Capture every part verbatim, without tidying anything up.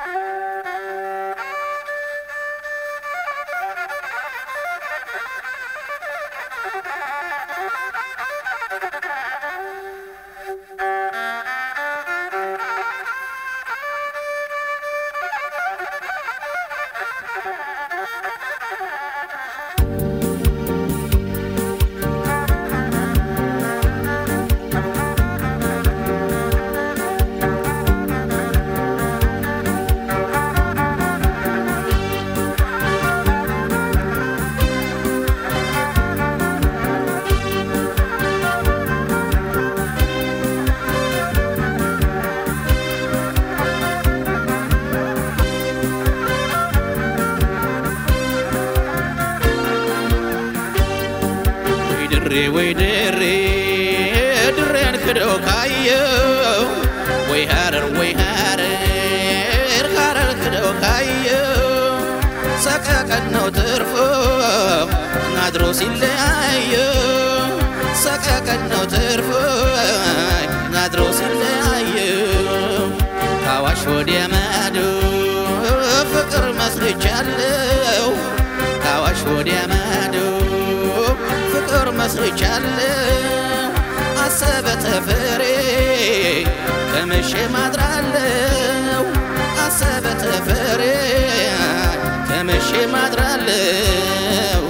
Woy Dire, Dire and Kudo Kayo. Woy Dire, Woy Dire, Dire Kudo Kayo. Sakakat no turfo, Nadro Silayo. Sakakat no turfo, Nadro Silayo. Kawash Wodiamado, Fakar Masrichallo. Kawash Wodiamado. ፍቅር መስርቻለሁ አሰበተ ፍሬ ከመሸ ማድራለሁ አሰበተ ፍሬ ከመሸ ማድራለሁ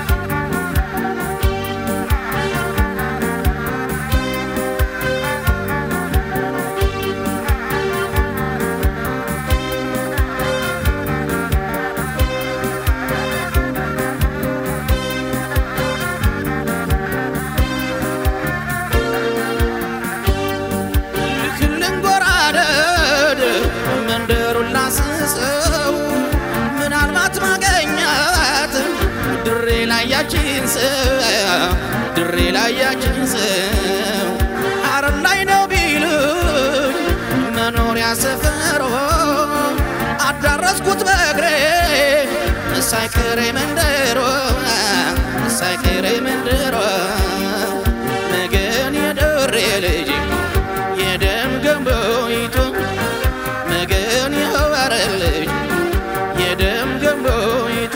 ያችን ሰው ድሬ ላይ ያችን ሰው አረም ላይ ነው ቢሉኝ መኖሪያ ሰፈሮ አዳረስኩት በእግሬ ሳይቀሬ መንደሮ ሳይቀሬ መንደሮ መገን የድሬ ልጅ የደም ገንቦይቱ መገን የወረ ልጅ የደም ገንቦይቱ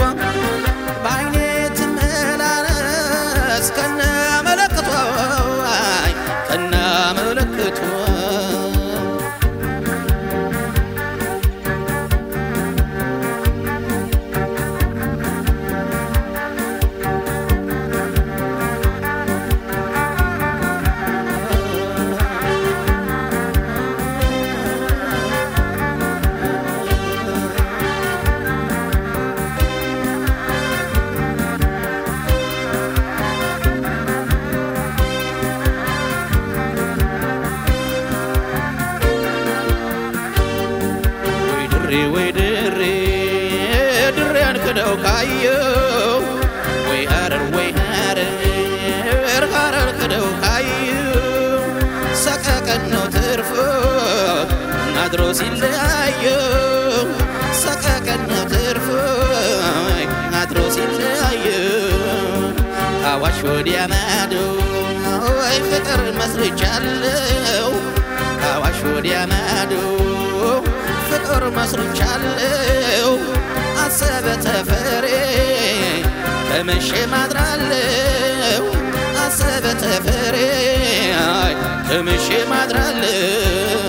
Woy Dire, Dire and Kudo Kayo. Woy Dire, Woy Dire, Dire Kudo Kayo. Sakakat no turfo, Nadro Silayo. Sakakat no turfo, Nadro Silayo. Kawash Wodiamado, Woy Fikr Masrichallo. Kawash Wodiamado. ፍቅር መስርቻለሁ አሰበተ ፍሬ ከመሸ ማድራለሁ አሰበተ ፍሬ ከመሸ ማድራለሁ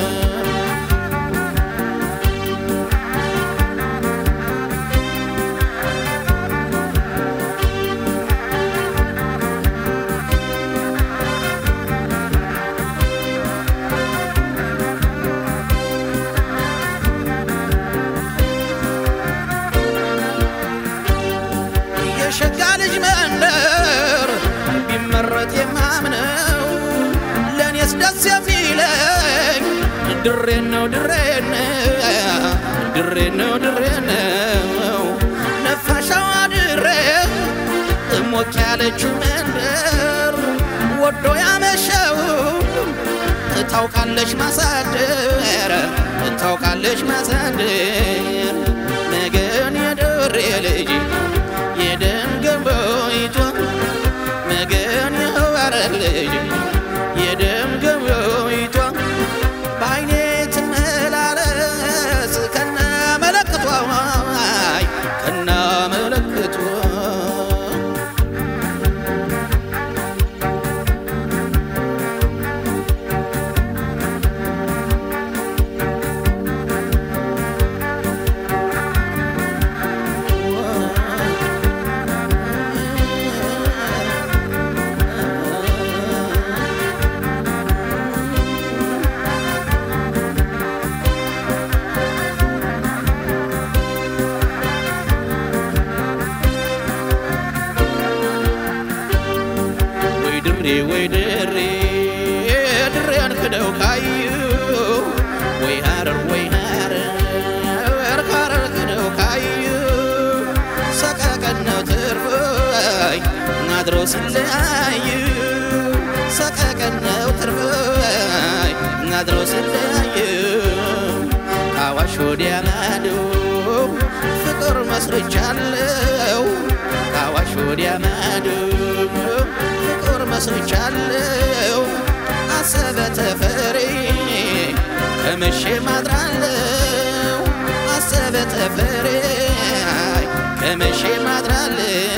شكالج مندر بمرت يمامنو لن يسدس يفيلك درينو درينو درينو درينو نفاشا درين موكالج مندر ودو يامشو ታውቃለሽ ማሳደር ታውቃለሽ ማሳደር ነገን የድሬ ልጅ የደም ገንቦይቱ ነገን የወረ ልጅ የደም ገንቦይቱ ባይኔ ትመላለስ ከነ ድሬ ወይ ድሬ ድሬን ክደው ካዩ ወይ ሐረር ወይ ሐረር ሐረር ክደው ካዩ ሰቀቀን ነው ትርፋይ ናድሮ ሲለያዩ ሰቀቀን ነው ትርፋይ ናድሮ ሲለያዩ ካዋሽ ወዲያ ማዶ ፍቅር መስርቻለሁ ካዋሽ ወዲያ ማዶ ፍቅር መስርቻለሁ አሰበ ተፈሪ ከመሸ ማድራለሁ አሰበ ተፈሪ ከመሸ ማድራለሁ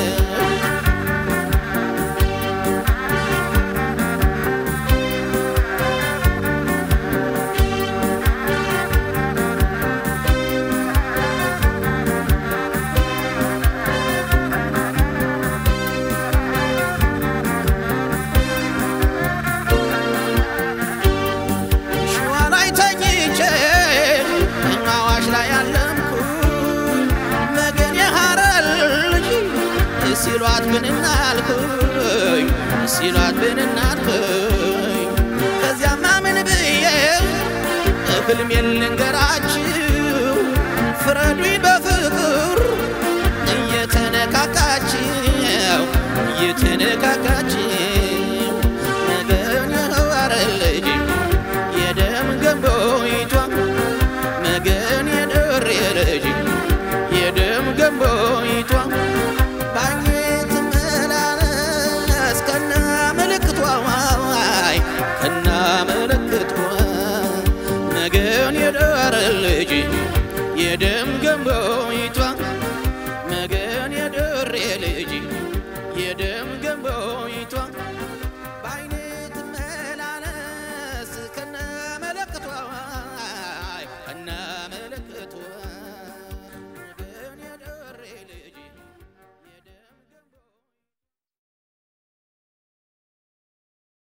ሲሏት ብንናልኩኝ ሲሏት ብንናልኩኝ ከዚያማ ምን ብዬ ህልም የልንገራችሁ ፍረዱኝ በፍቅር እየተነካካችሁ እየተነካካችሁ ነገን የሐረር ልጅ የደም ገንቦይቷ ነገን የድሬ ልጅ የደም ገንቦይቷ كنا ملكتوا نجون يدار اللي